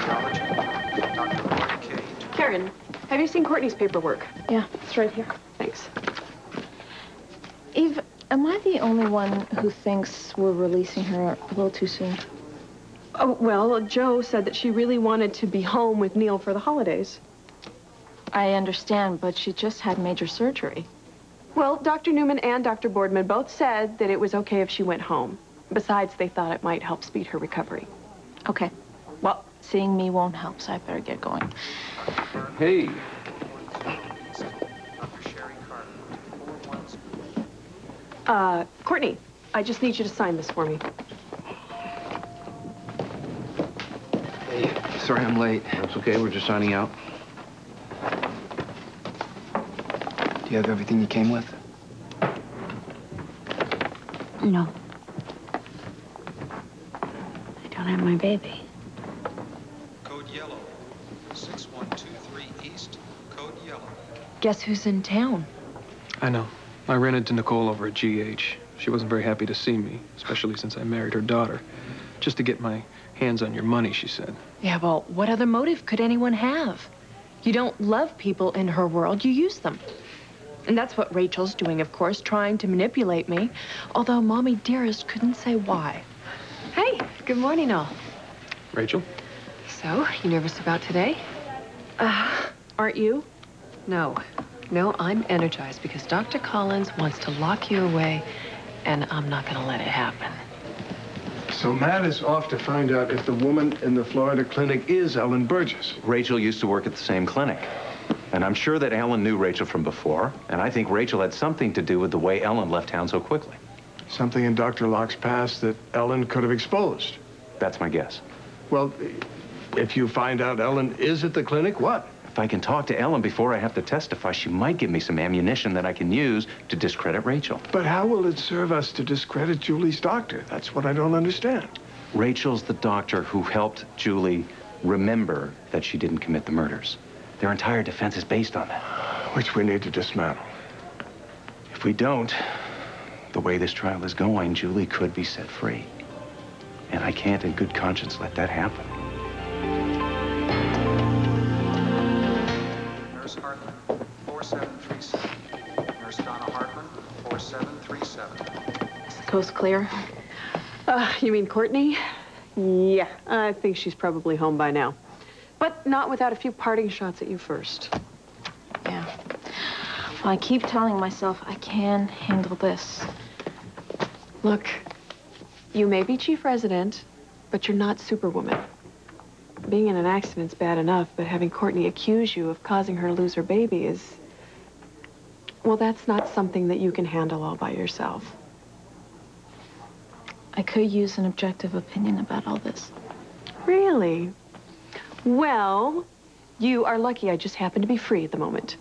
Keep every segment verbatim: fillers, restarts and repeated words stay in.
Cardiology, Doctor Lori Cage. Karen, have you seen Courtney's paperwork? Yeah, it's right here. Thanks. Eve, am I the only one who thinks we're releasing her a little too soon? Oh, well, Joe said that she really wanted to be home with Neil for the holidays. I understand, but she just had major surgery. Well, Doctor Newman and Doctor Boardman both said that it was okay if she went home. Besides, they thought it might help speed her recovery. Okay. Well, seeing me won't help, so I better get going. Hey. Uh, Courtney, I just need you to sign this for me. Hey, sorry I'm late. That's okay, we're just signing out. Do you have everything you came with? No. I don't have my baby. Code yellow. six one two three East, code yellow. Guess who's in town? I know. I ran into Nicole over at G H. She wasn't very happy to see me, especially since I married her daughter. Just to get my hands on your money, she said. Yeah, well, what other motive could anyone have? You don't love people in her world, you use them. And that's what Rachel's doing, of course, trying to manipulate me. Although Mommy Dearest couldn't say why. Hey, good morning, all. Rachel? So, you nervous about today? Uh, aren't you? No. No, I'm energized because Doctor Collins wants to lock you away, and I'm not going to let it happen. So Matt is off to find out if the woman in the Florida clinic is Ellen Burgess. Rachel used to work at the same clinic. And I'm sure that Ellen knew Rachel from before, and I think Rachel had something to do with the way Ellen left town so quickly. Something in Doctor Locke's past that Ellen could have exposed. That's my guess. Well, if you find out Ellen is at the clinic, what? If I can talk to Ellen before I have to testify, she might give me some ammunition that I can use to discredit Rachel. But how will it serve us to discredit Julie's doctor? That's what I don't understand. Rachel's the doctor who helped Julie remember that she didn't commit the murders. Their entire defense is based on that. Which we need to dismantle. If we don't, the way this trial is going, Julie could be set free. And I can't in good conscience let that happen. Nurse Hartman, four seven three seven. Nurse Donna Hartman, four seven three seven. Is the coast clear? Uh, you mean Courtney? Yeah, I think she's probably home by now. But not without a few parting shots at you first. Yeah. Well, I keep telling myself I can handle this. Look, you may be chief resident, but you're not Superwoman. Being in an accident's bad enough, but having Courtney accuse you of causing her to lose her baby is... well, that's not something that you can handle all by yourself. I could use an objective opinion about all this. Really? Well, you are lucky I just happen to be free at the moment.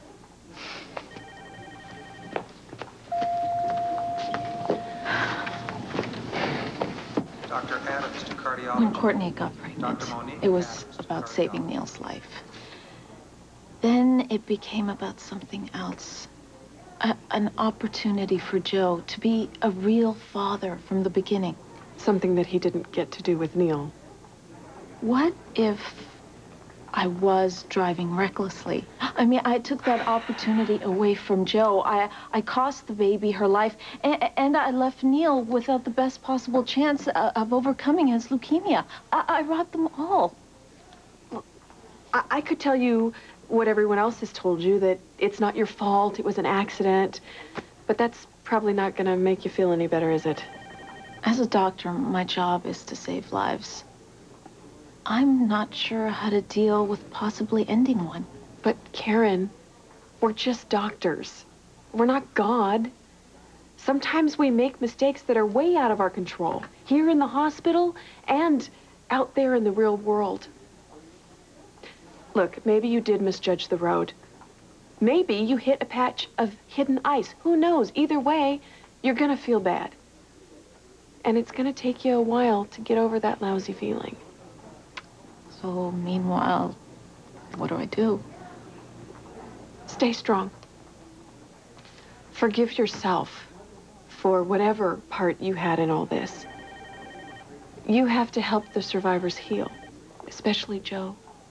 Doctor Adams to cardiology. When Courtney got pregnant, it was about saving Neil's life. Then it became about something else. A, an opportunity for Joe to be a real father from the beginning. Something that he didn't get to do with Neil. What if I was driving recklessly? I mean, I took that opportunity away from Joe. I, I cost the baby her life, and, and I left Neil without the best possible chance of, of overcoming his leukemia. I, I robbed them all. Well, I, I could tell you what everyone else has told you, that it's not your fault, it was an accident. But that's probably not going to make you feel any better, is it? As a doctor, my job is to save lives. I'm not sure how to deal with possibly ending one. But Karen, we're just doctors. We're not God. Sometimes we make mistakes that are way out of our control, here in the hospital and out there in the real world. Look, maybe you did misjudge the road. Maybe you hit a patch of hidden ice. Who knows? Either way, you're gonna feel bad. And it's gonna take you a while to get over that lousy feeling. So, meanwhile, what do I do? Stay strong. Forgive yourself for whatever part you had in all this. You have to help the survivors heal. especially Joe.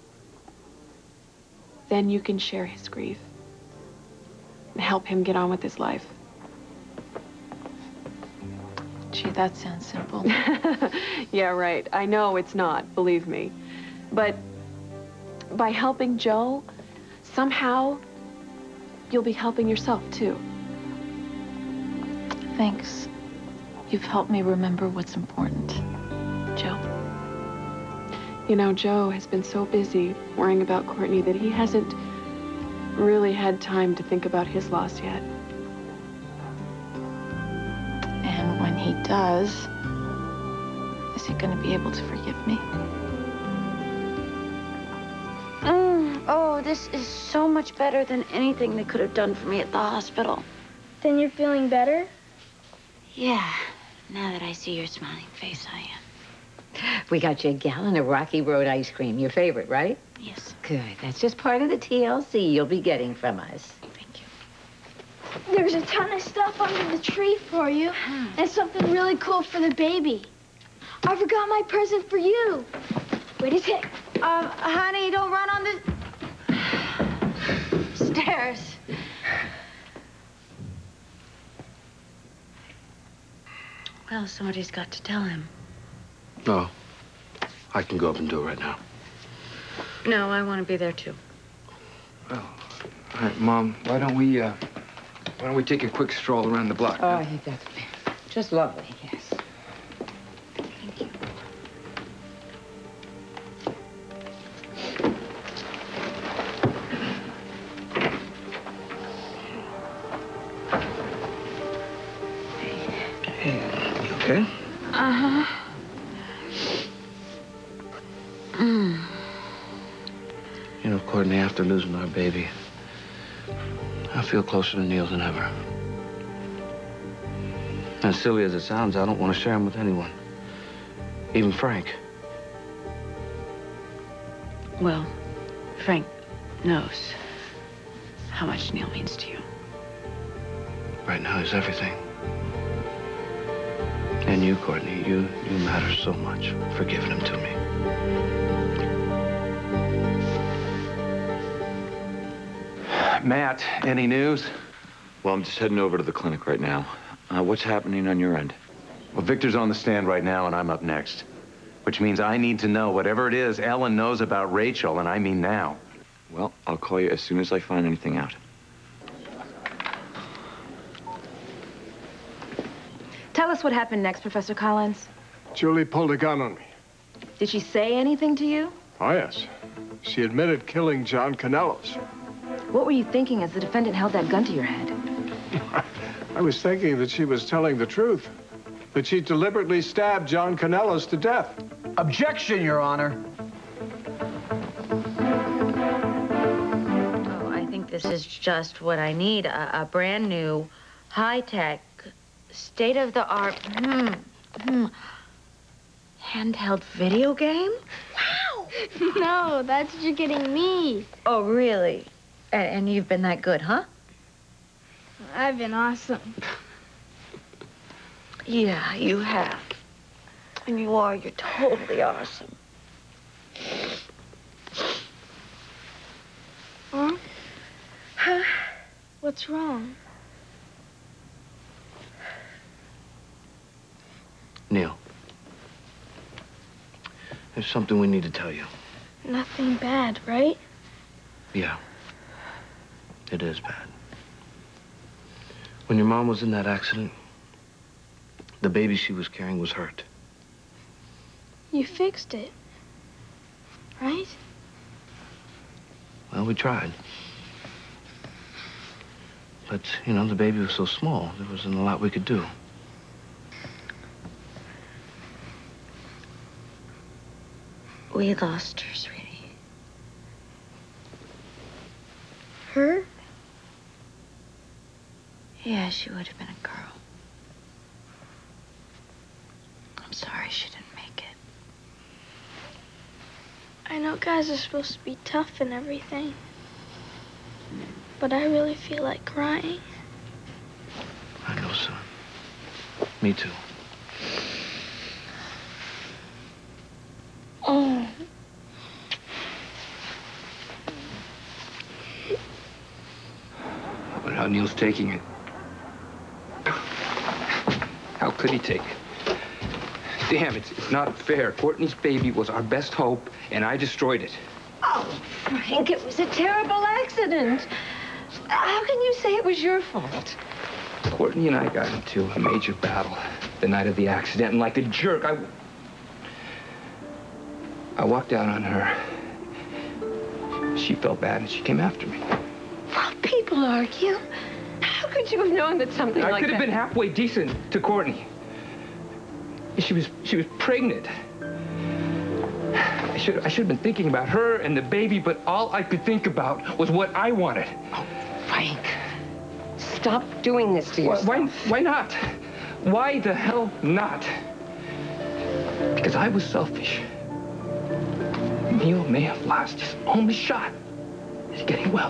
Then you can share his grief and help him get on with his life. Gee, that sounds simple. Yeah, right. I know it's not, believe me. But by helping Joe, somehow you'll be helping yourself, too. Thanks. You've helped me remember what's important, Joe. You know, Joe has been so busy worrying about Courtney that he hasn't really had time to think about his loss yet. And when he does, is he going to be able to forgive me? Mm, oh, this is so much better than anything they could have done for me at the hospital. Then you're feeling better? Yeah, now that I see your smiling face, I am. We got you a gallon of Rocky Road ice cream, your favorite, right? Yes. Good. That's just part of the T L C you'll be getting from us. Thank you. There's a ton of stuff under the tree for you, and something really cool for the baby. I forgot my present for you. Wait a sec. Uh, honey, don't run on the stairs. Well, somebody's got to tell him. No. I can go up and do it right now. No, I want to be there, too. Well, all right, Mom, why don't we, uh, why don't we take a quick stroll around the block? Oh, I think that's just lovely, yes. Thank you. Hey, you okay? Uh-huh. Mm. You know, Courtney, after losing our baby, I feel closer to Neil than ever. As silly as it sounds, I don't want to share him with anyone. Even Frank. Well, Frank knows how much Neil means to you. Right now, he's everything. And you, Courtney, you, you matter so much for giving him to me. Matt, any news? Well, I'm just heading over to the clinic right now. Uh, what's happening on your end? Well, Victor's on the stand right now, and I'm up next. Which means I need to know whatever it is Ellen knows about Rachel, and I mean now. Well, I'll call you as soon as I find anything out. Tell us what happened next, Professor Collins. Julie pulled a gun on me. Did she say anything to you? Oh, yes. She admitted killing John Kanellos. What were you thinking as the defendant held that gun to your head? I was thinking that she was telling the truth. That she deliberately stabbed John Kanellos to death. Objection, Your Honor. Oh, I think this is just what I need. A, a brand new, high-tech, state-of-the-art, hmm, hmm, handheld video game? Wow! No, that's what you're getting me. Oh, really? And, and you've been that good, huh? I've been awesome. Yeah, you have. And you are. You're totally awesome. Huh? What's wrong? Neil. There's something we need to tell you. Nothing bad, right? Yeah. It is bad. When your mom was in that accident, the baby she was carrying was hurt. You fixed it, right? Well, we tried. But, you know, the baby was so small, there wasn't a lot we could do. We lost her, sweetie. Her? Yeah, she would have been a girl. I'm sorry she didn't make it. I know guys are supposed to be tough and everything, but I really feel like crying. I know, son. Me too. Oh, how Neil's taking it. How could he take it? Damn, it's, it's not fair. Courtney's baby was our best hope, and I destroyed it. Oh, Frank, it was a terrible accident. How can you say it was your fault? Courtney and I got into a major battle the night of the accident, and like a jerk, I... I walked out on her. She felt bad, and she came after me. Well, people argue. How could you have known that something I like could that... have been halfway decent to Courtney. She was, she was pregnant. I should, I should have been thinking about her and the baby, but all I could think about was what I wanted. Oh, Frank, stop doing this to yourself. Why, why, why not? Why the hell not? Because I was selfish. Neil may have lost his only shot at getting well.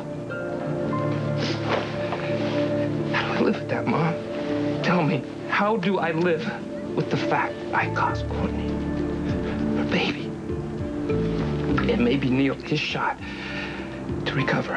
How do I live with that, Mom? Tell me, how do I live with the fact I caused Courtney, her baby? It may be Neil, his shot to recover.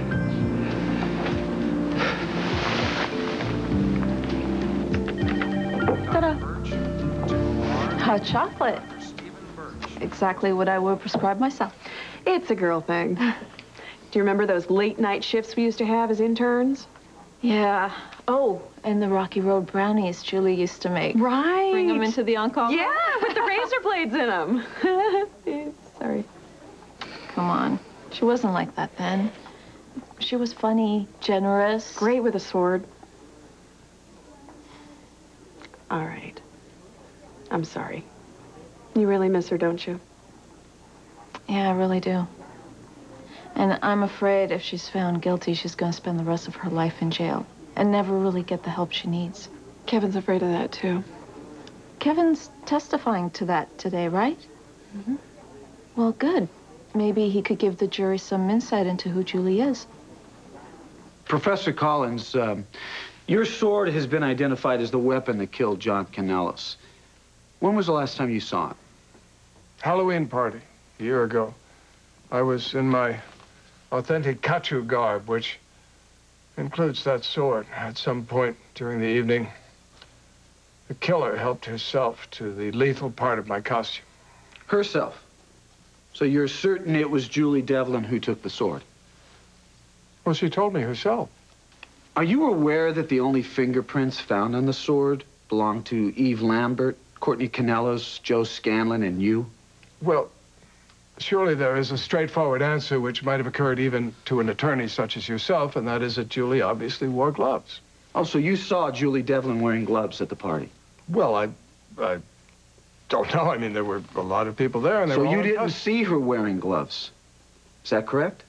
Ta-da. Hot chocolate. Exactly what I would prescribe myself. It's a girl thing. Do you remember those late night shifts we used to have as interns? Yeah. Oh, and the Rocky Road brownies Julie used to make. Right. Bring them into the encore. Yeah, with the razor blades in them. Sorry. Come on. She wasn't like that then. She was funny, generous. Great with a sword. All right. I'm sorry. You really miss her, don't you? Yeah, I really do. And I'm afraid if she's found guilty, she's going to spend the rest of her life in jail and never really get the help she needs. Kevin's afraid of that, too. Kevin's testifying to that today, right? Mm-hmm. Well, good. Maybe he could give the jury some insight into who Julie is. Professor Collins, um, your sword has been identified as the weapon that killed John Kanellis. When was the last time you saw it? Halloween party, a year ago. I was in my authentic Kachu garb, which includes that sword. At some point during the evening, the killer helped herself to the lethal part of my costume. Herself? So you're certain it was Julie Devlin who took the sword? Well, she told me herself. Are you aware that the only fingerprints found on the sword belonged to Eve Lambert, Courtney Kanellis, Joe Scanlon, and you? Well, surely there is a straightforward answer which might have occurred even to an attorney such as yourself, and that is that Julie obviously wore gloves. Oh, so you saw Julie Devlin wearing gloves at the party? Well, I... I don't know. I mean, there were a lot of people there, and they so were all you didn't gloves. see her wearing gloves? Is that correct?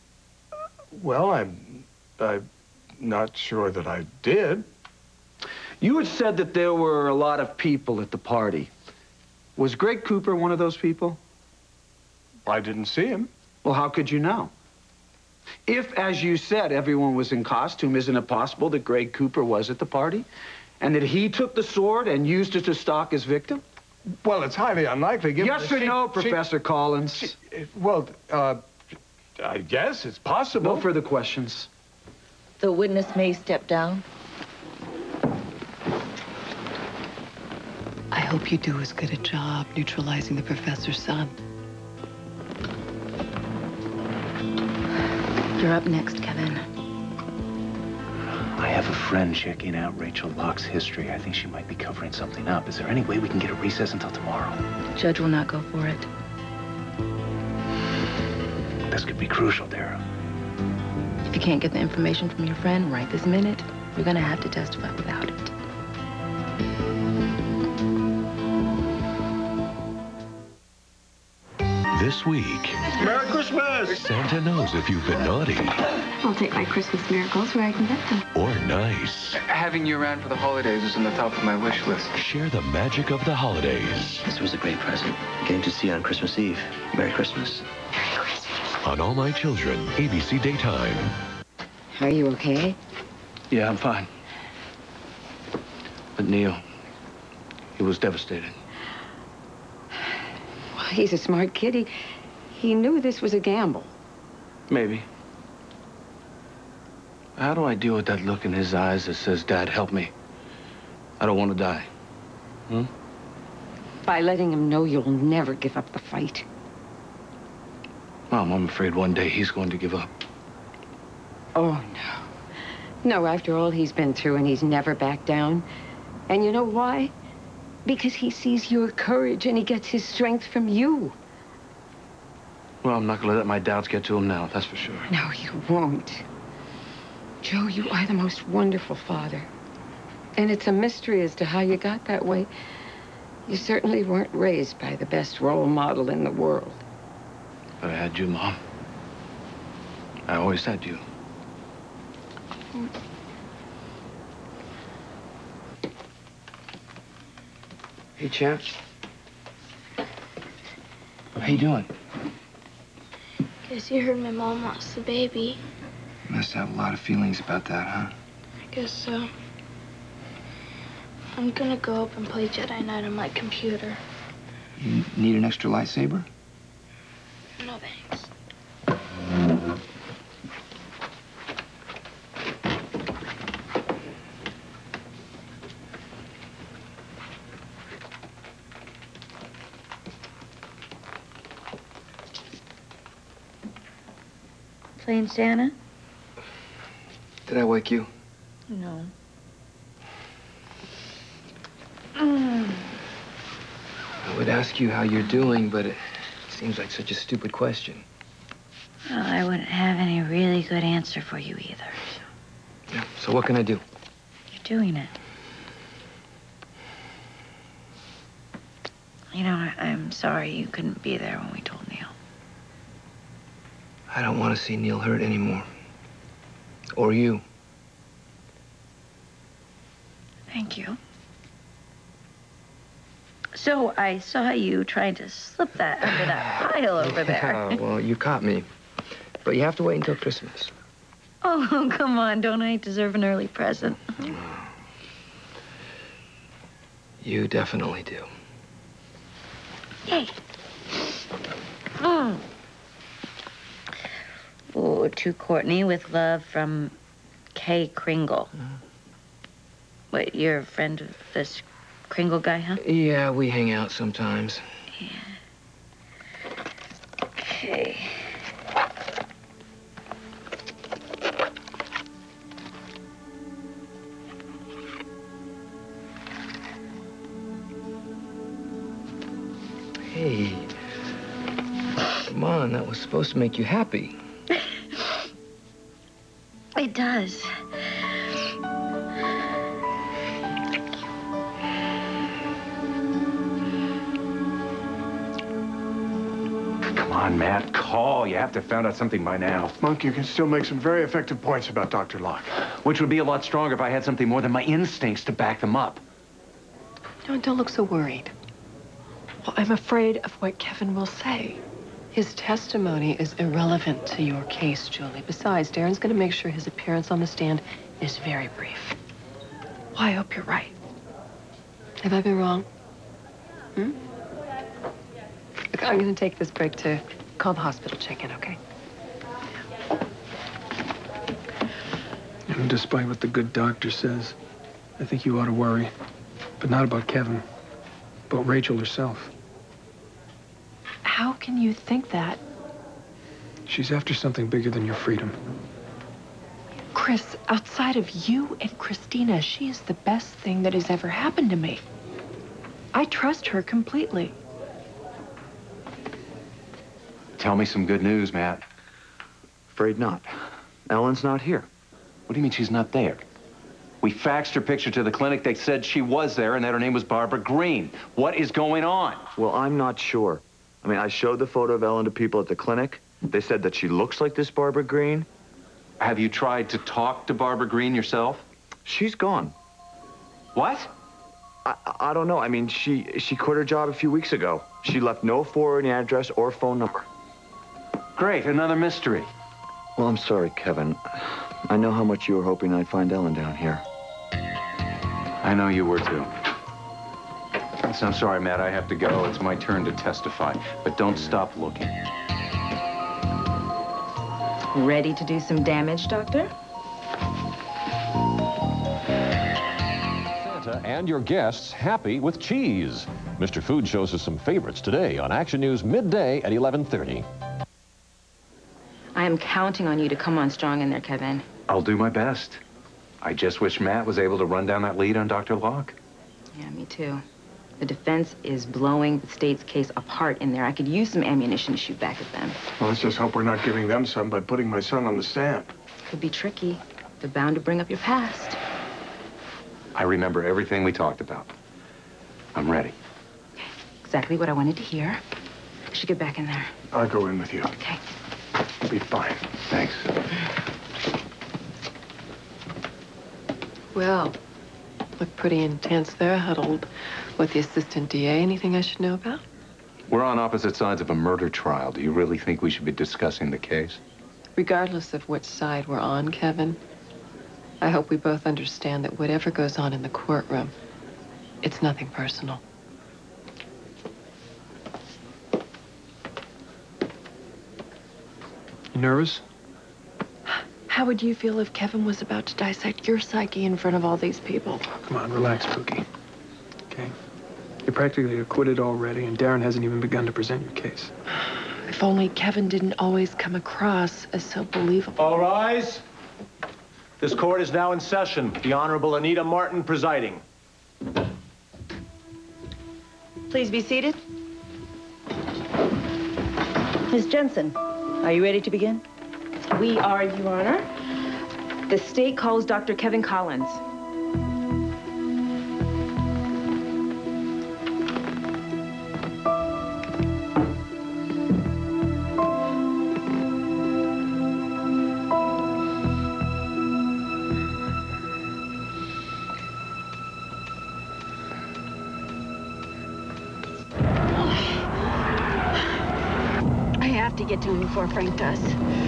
Well, I'm... I'm not sure that I did. You had said that there were a lot of people at the party. Was Greg Cooper one of those people? I didn't see him. Well, how could you know? If, as you said, everyone was in costume, isn't it possible that Greg Cooper was at the party? And that he took the sword and used it to stalk his victim? Well, it's highly unlikely, given Yes that or she- no, she- Professor Collins? she- well, uh, I guess it's possible. No further questions. The witness may step down. I hope you do as good a job neutralizing the professor's son. You're up next, Kevin. I have a friend checking out Rachel Locke's history. I think she might be covering something up. Is there any way we can get a recess until tomorrow? The judge will not go for it. This could be crucial, Dara. If you can't get the information from your friend right this minute, you're gonna have to testify without it. This week, Merry Christmas! Santa knows if you've been naughty I'll take my Christmas miracles where I can get them. or nice. Having you around for the holidays was on the top of my wish list. Share the magic of the holidays This was a great present. Getting to see you on Christmas Eve. Merry Christmas. on All My Children, A B C Daytime. Are you okay? Yeah, I'm fine. But Neil, he was devastated. Well, he's a smart kid. He, he knew this was a gamble. Maybe. How do I deal with that look in his eyes that says, Dad, help me? I don't want to die. Hmm? By letting him know you'll never give up the fight. Mom, I'm afraid one day he's going to give up. Oh, no. No, after all he's been through, and he's never backed down. And you know why? Because he sees your courage and he gets his strength from you. Well, I'm not going to let my doubts get to him now, that's for sure. No, you won't. Joe, you are the most wonderful father. And it's a mystery as to how you got that way. You certainly weren't raised by the best role model in the world. But I had you, Mom. I always had you. Hey, champ. How you doing? Guess you heard my mom lost the baby. You must have a lot of feelings about that, huh? I guess so. I'm gonna go up and play Jedi Knight on my computer. You need an extra lightsaber? No thanks. Playing Santa? Did I wake you? No. Mm. I would ask you how you're doing, but it seems like such a stupid question. Well, I wouldn't have any really good answer for you either. Yeah, so what can I do? You're doing it. You know, I, I'm sorry you couldn't be there when we told Neil. I don't want to see Neil hurt anymore. Or you. Thank you. So I saw you trying to slip that under that pile over there. Yeah, well, you caught me. But you have to wait until Christmas. Oh, come on. Don't I deserve an early present? You definitely do. Yay. Mm. Oh, to Courtney with love from Kay Kringle. Mm. What, you're a friend of this Kringle guy, huh? Yeah, we hang out sometimes. Yeah. Okay. Hey. Come on, that was supposed to make you happy. It does. Come on, Matt, call. You have to have found out something by now. Monk, you can still make some very effective points about Doctor Locke. Which would be a lot stronger if I had something more than my instincts to back them up. Don't, don't look so worried. Well, I'm afraid of what Kevin will say. His testimony is irrelevant to your case, Julie. Besides, Darren's going to make sure his appearance on the stand is very brief. Well, I hope you're right. Have I been wrong? Hmm? Look, I'm going to take this break to call the hospital check-in, okay? And despite what the good doctor says, I think you ought to worry. But not about Kevin. About Rachel herself. How can you think that? She's after something bigger than your freedom. Chris, outside of you and Christina, she is the best thing that has ever happened to me. I trust her completely. Tell me some good news, Matt. Afraid not. Ellen's not here. What do you mean she's not there? We faxed her picture to the clinic. They said she was there and that her name was Barbara Green. What is going on? Well, I'm not sure. I mean, I showed the photo of Ellen to people at the clinic. They said that she looks like this Barbara Green. Have you tried to talk to Barbara Green yourself? She's gone. What? I, I don't know. I mean, she, she quit her job a few weeks ago. She left no forwarding address or phone number. Great, another mystery. Well, I'm sorry, Kevin. I know how much you were hoping I'd find Ellen down here. I know you were, too. So I'm sorry, Matt, I have to go. It's my turn to testify. But don't stop looking. Ready to do some damage, Doctor? and your guests happy with cheese. Mister Food shows us some favorites today on Action News midday at eleven thirty. I am counting on you to come on strong in there, Kevin. I'll do my best. I just wish Matt was able to run down that lead on Doctor Locke. Yeah, me too. The defense is blowing the state's case apart in there. I could use some ammunition to shoot back at them. Well, let's just hope we're not giving them some by putting my son on the stand. Could be tricky. They're bound to bring up your past. I remember everything we talked about. I'm ready. Exactly what I wanted to hear. I should get back in there. I'll go in with you. Okay. You'll be fine. Thanks. Well, look pretty intense there, huddled with the assistant D A. Anything I should know about? We're on opposite sides of a murder trial. Do you really think we should be discussing the case? Regardless of which side we're on, Kevin, I hope we both understand that whatever goes on in the courtroom, it's nothing personal. You nervous? How would you feel if Kevin was about to dissect your psyche in front of all these people? Come on, relax, Pookie. Okay? You're practically acquitted already, and Darren hasn't even begun to present your case. If only Kevin didn't always come across as so believable. All rise. This court is now in session. The Honorable Anita Martin presiding. Please be seated. Miz Jensen, are you ready to begin? We are, Your Honor. The state calls Doctor Kevin Collins. I have to get to him before Frank does.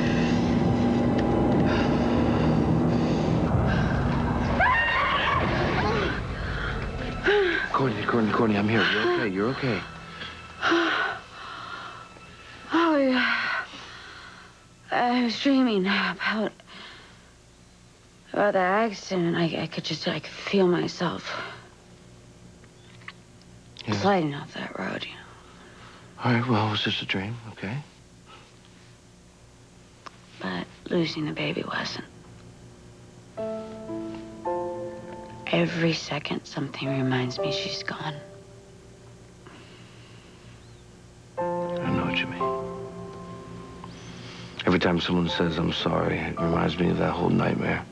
Courtney, Courtney, Courtney, I'm here. You're okay. You're okay. Oh, yeah. I was dreaming about about the accident. I, I could just, I could feel myself Yeah. sliding off that road, you know. All right, well, it was just a dream, okay? But losing the baby wasn't. Every second, something reminds me she's gone. I know what you mean. Every time someone says I'm sorry, it reminds me of that whole nightmare.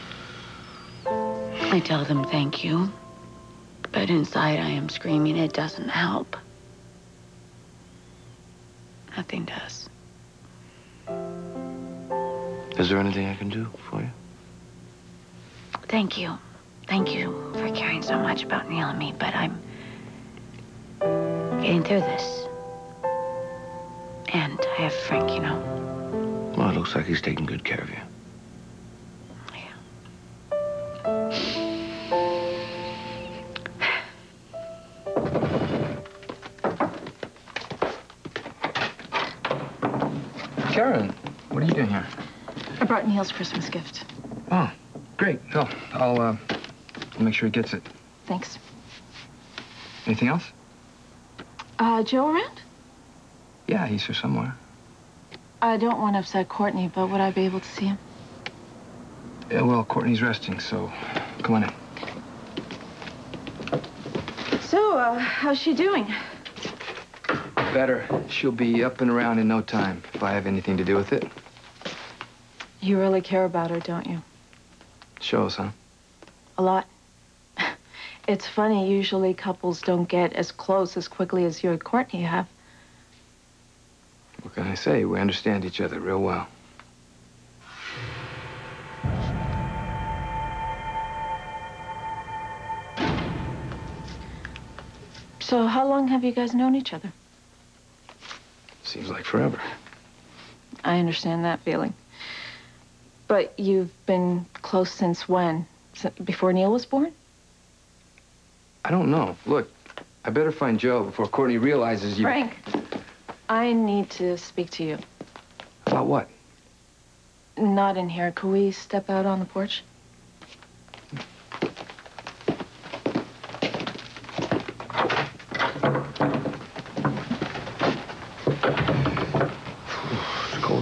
I tell them thank you, but inside I am screaming it doesn't help. Nothing does. Is there anything I can do for you? Thank you. Thank you for caring so much about Neil and me, but I'm getting through this. And I have Frank, you know. Well, it looks like he's taking good care of you. Karen, what are you doing here? I brought Neil's Christmas gift. Oh, great. Phil, I'll, uh, I'll make sure he gets it. Thanks. Anything else? Uh, Joe around? Yeah, he's here somewhere. I don't want to upset Courtney, but would I be able to see him? Yeah, well, Courtney's resting, so come on in. So, uh, how's she doing? Better. She'll be up and around in no time, if I have anything to do with it. You really care about her, don't you? Shows, huh? A lot. It's funny, usually couples don't get as close as quickly as you and Courtney have. What can I say? We understand each other real well. So how long have you guys known each other? Seems like forever. I understand that feeling. But you've been close since when? S- Before Neil was born? I don't know. Look, I better find Joe before Courtney realizes you... Frank, I need to speak to you. About what? Not in here. Could we step out on the porch?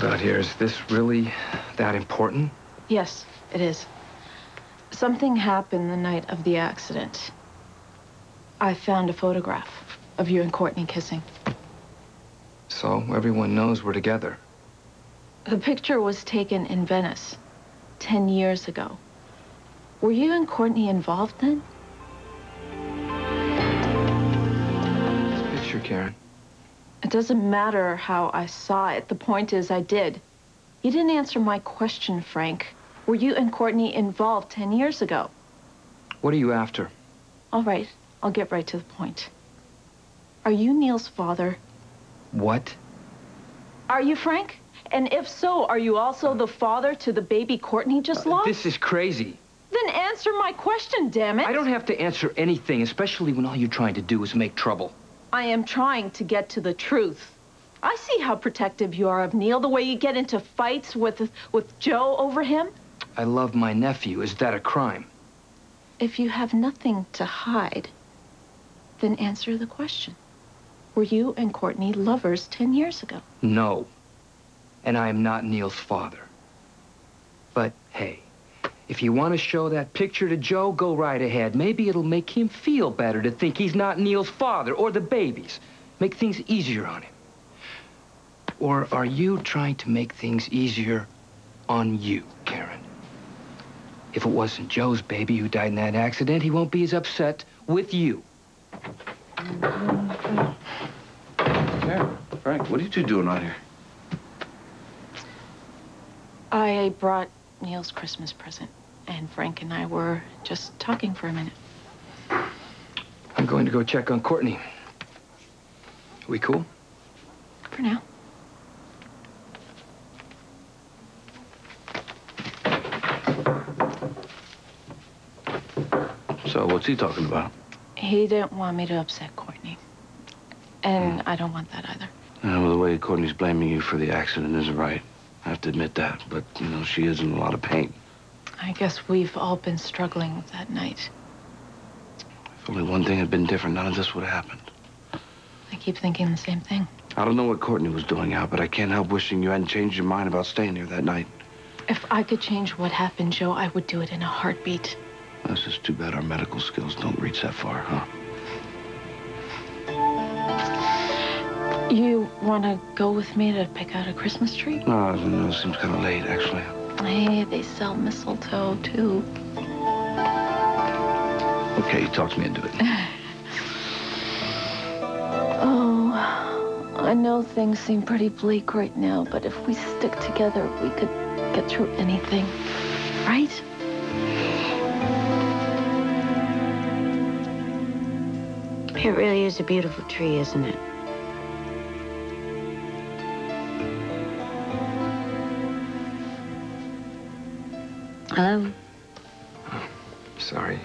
hold out here. Is this really that important? Yes, it is. Something happened the night of the accident. I found a photograph of you and Courtney kissing. So everyone knows we're together. The picture was taken in Venice ten years ago. Were you and Courtney involved then? This picture, Karen. It doesn't matter how I saw it. The point is I did. You didn't answer my question, Frank. Were you and Courtney involved ten years ago? What are you after? All right, I'll get right to the point. Are you Neil's father? What? Are you, Frank? And if so, are you also the father to the baby Courtney just lost? This is crazy. Then answer my question, damn it. I don't have to answer anything, especially when all you're trying to do is make trouble. I am trying to get to the truth. I see how protective you are of Neil, the way you get into fights with, with Joe over him. I love my nephew. Is that a crime? If you have nothing to hide, then answer the question. Were you and Courtney lovers ten years ago? No. And I am not Neil's father. But, hey, if you want to show that picture to Joe, go right ahead. Maybe it'll make him feel better to think he's not Neil's father or the baby's. Make things easier on him. Or are you trying to make things easier on you, Karen? If it wasn't Joe's baby who died in that accident, he won't be as upset with you. Karen, Frank, what are you two doing out here? I brought Neil's Christmas present, and Frank and I were just talking for a minute. I'm going to go check on Courtney. We cool? For now. So what's he talking about? He didn't want me to upset Courtney. And mm. I don't want that either. Uh, well, the way Courtney's blaming you for the accident isn't right. I have to admit that. But, you know, she is in a lot of pain. I guess we've all been struggling with that night. If only one thing had been different, none of this would have happened. I keep thinking the same thing. I don't know what Courtney was doing out, but I can't help wishing you hadn't changed your mind about staying here that night. If I could change what happened, Joe, I would do it in a heartbeat. That's just too bad our medical skills don't reach that far, huh? You want to go with me to pick out a Christmas tree? No, no, it seems kind of late, actually. Hey, they sell mistletoe, too. Okay, talk me into it. Oh, I know things seem pretty bleak right now, but if we stick together, we could get through anything, right? It really is a beautiful tree, isn't it? Hello? Oh, sorry.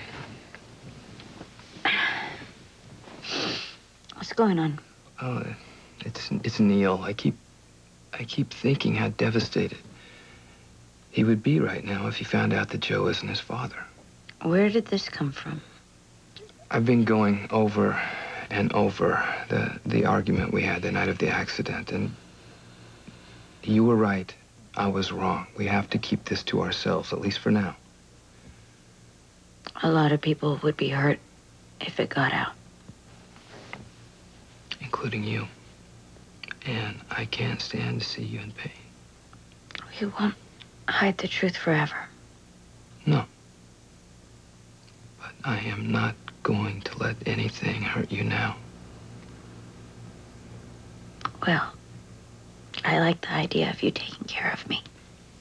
What's going on? Oh, it's it's Neil. I keep I keep thinking how devastated he would be right now if he found out that Joe isn't his father. Where did this come from? I've been going over and over the the argument we had the night of the accident, and you were right. I was wrong. We have to keep this to ourselves, at least for now. A lot of people would be hurt if it got out. Including you. And I can't stand to see you in pain. You won't hide the truth forever. No. But I am not going to let anything hurt you now. Well, I like the idea of you taking care of me.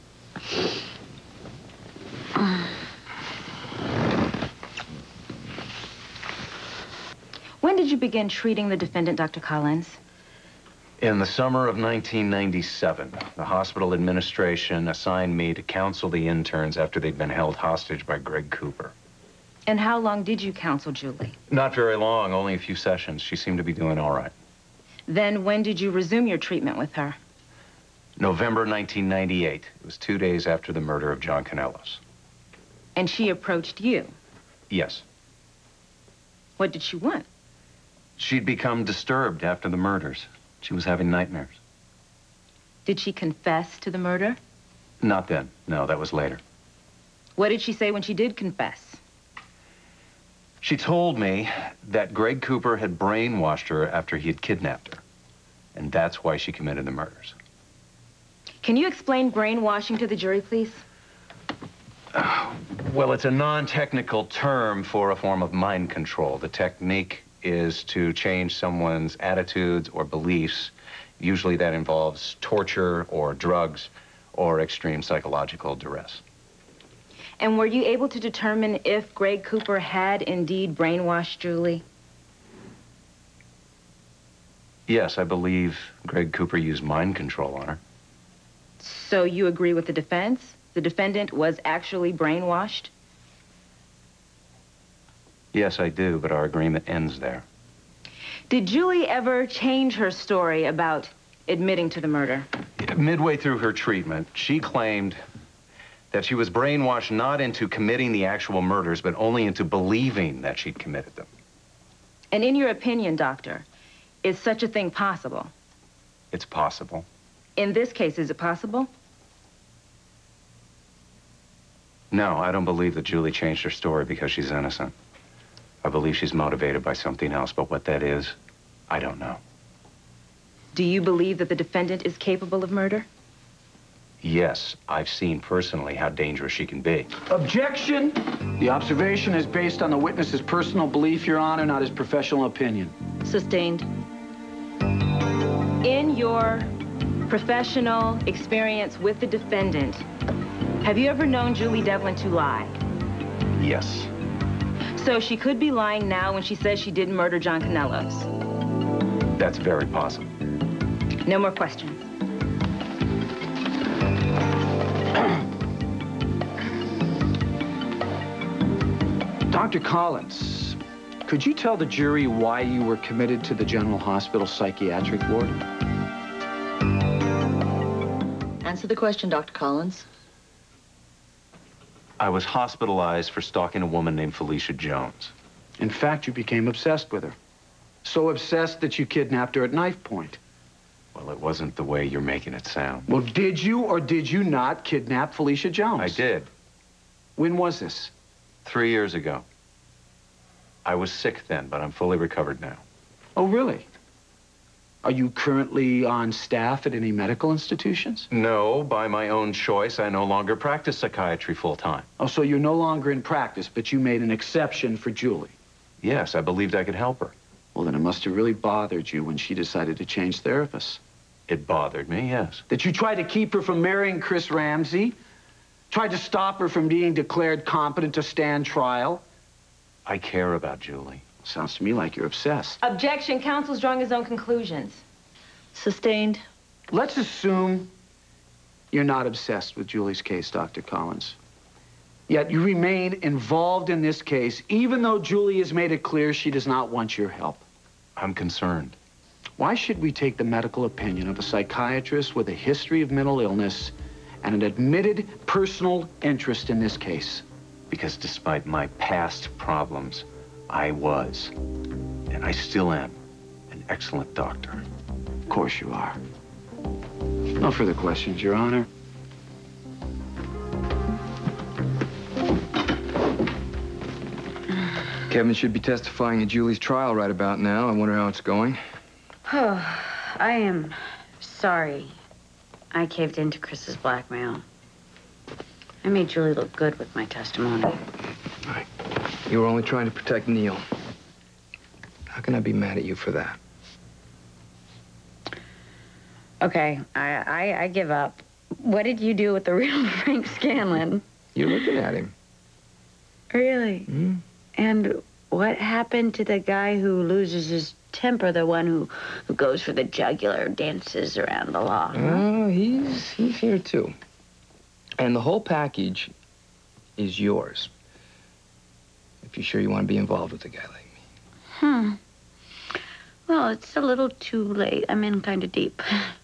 When did you begin treating the defendant, Doctor Collins? In the summer of nineteen ninety-seven, the hospital administration assigned me to counsel the interns after they'd been held hostage by Greg Cooper. And how long did you counsel Julie? Not very long, only a few sessions. She seemed to be doing all right. Then when did you resume your treatment with her? November nineteen ninety-eight. It was two days after the murder of John Kanellis. And she approached you? Yes. What did she want? She'd become disturbed after the murders. She was having nightmares. Did she confess to the murder? Not then. No, that was later. What did she say when she did confess? She told me that Greg Cooper had brainwashed her after he had kidnapped her. And that's why she committed the murders. Can you explain brainwashing to the jury, please? Uh, well, it's a non-technical term for a form of mind control. The technique is to change someone's attitudes or beliefs. Usually that involves torture or drugs or extreme psychological duress. And were you able to determine if Greg Cooper had indeed brainwashed Julie? Yes, I believe Greg Cooper used mind control on her. So you agree with the defense? The defendant was actually brainwashed? Yes, I do, but our agreement ends there. Did Julie ever change her story about admitting to the murder? Midway through her treatment, she claimed that she was brainwashed not into committing the actual murders, but only into believing that she'd committed them. And in your opinion, Doctor, is such a thing possible? It's possible. In this case, is it possible? No, I don't believe that Julie changed her story because she's innocent. I believe she's motivated by something else, but what that is, I don't know. Do you believe that the defendant is capable of murder? Yes, I've seen personally how dangerous she can be. Objection! The observation is based on the witness's personal belief, Your Honor, not his professional opinion. Sustained. In your professional experience with the defendant, have you ever known Julie Devlin to lie? Yes. So she could be lying now when she says she didn't murder John Canellos? That's very possible. No more questions. Doctor Collins, could you tell the jury why you were committed to the General Hospital psychiatric ward? Answer the question, Doctor Collins. I was hospitalized for stalking a woman named Felicia Jones. In fact, you became obsessed with her. So obsessed that you kidnapped her at knife point. Well, it wasn't the way you're making it sound. Well, did you or did you not kidnap Felicia Jones? I did. When was this? Three years ago. I was sick then, but I'm fully recovered now. Oh, really? Are you currently on staff at any medical institutions? No, by my own choice, I no longer practice psychiatry full-time. Oh, so you're no longer in practice, but you made an exception for Julie? Yes, I believed I could help her. Well, then it must have really bothered you when she decided to change therapists. It bothered me, yes. That you tried to keep her from marrying Chris Ramsey? Tried to stop her from being declared competent to stand trial? I care about Julie. Sounds to me like you're obsessed. Objection. Counsel's drawing his own conclusions. Sustained. Let's assume you're not obsessed with Julie's case, Doctor Collins. Yet you remain involved in this case, even though Julie has made it clear she does not want your help. I'm concerned. Why should we take the medical opinion of a psychiatrist with a history of mental illness and an admitted personal interest in this case? Because despite my past problems, I was, and I still am, an excellent doctor. Of course you are. No further questions, Your Honor. Kevin should be testifying at Julie's trial right about now. I wonder how it's going. Oh, I am sorry. I caved into Chris's blackmail. I made Julie look good with my testimony. Right. You were only trying to protect Neil. How can I be mad at you for that? Okay, I, I, I give up. What did you do with the real Frank Scanlon? You're looking at him. Really? Mm-hmm. And what happened to the guy who loses his temper, the one who, who goes for the jugular, dances around the law? Huh? Oh, he's, he's here too. And the whole package is yours. If you're sure you want to be involved with a guy like me. Hmm. Well, it's a little too late. I'm in kind of deep.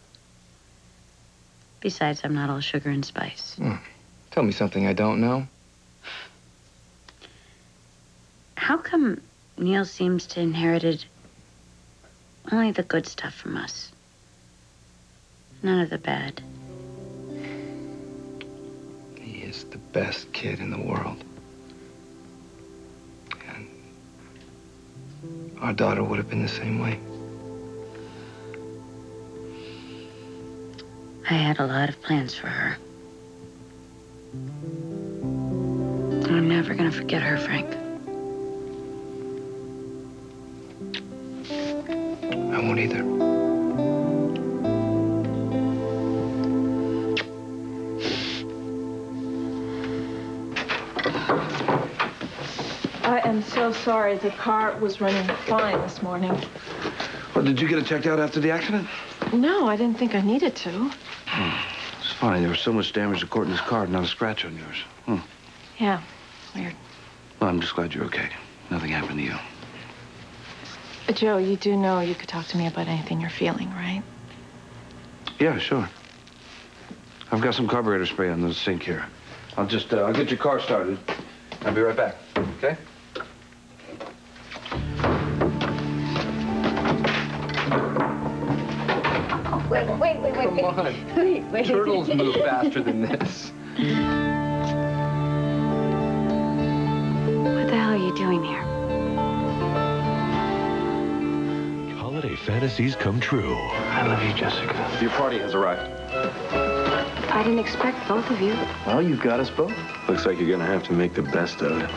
Besides, I'm not all sugar and spice. Hmm. Tell me something I don't know. How come Neil seems to inherited only the good stuff from us? None of the bad. He is the best kid in the world. And our daughter would have been the same way. I had a lot of plans for her. I'm never gonna forget her, Frank. I won't either. I am so sorry. The car was running fine this morning. Well, did you get it checked out after the accident? No, I didn't think I needed to. It's funny. There was so much damage to Courtney's car, not a scratch on yours. Hmm. Yeah, weird. Well, I'm just glad you're okay. Nothing happened to you. But Joe, you do know you could talk to me about anything you're feeling, right? Yeah, sure. I've got some carburetor spray on the sink here. I'll just, uh, I'll get your car started. I'll be right back, okay? Wait, wait, wait, wait. Come on. Wait, wait. Turtles move faster than this. What the hell are you doing here? Holiday fantasies come true. I love you, Jessica. Your party has arrived. I didn't expect both of you. Well, you've got us both. Looks like you're gonna have to make the best of it.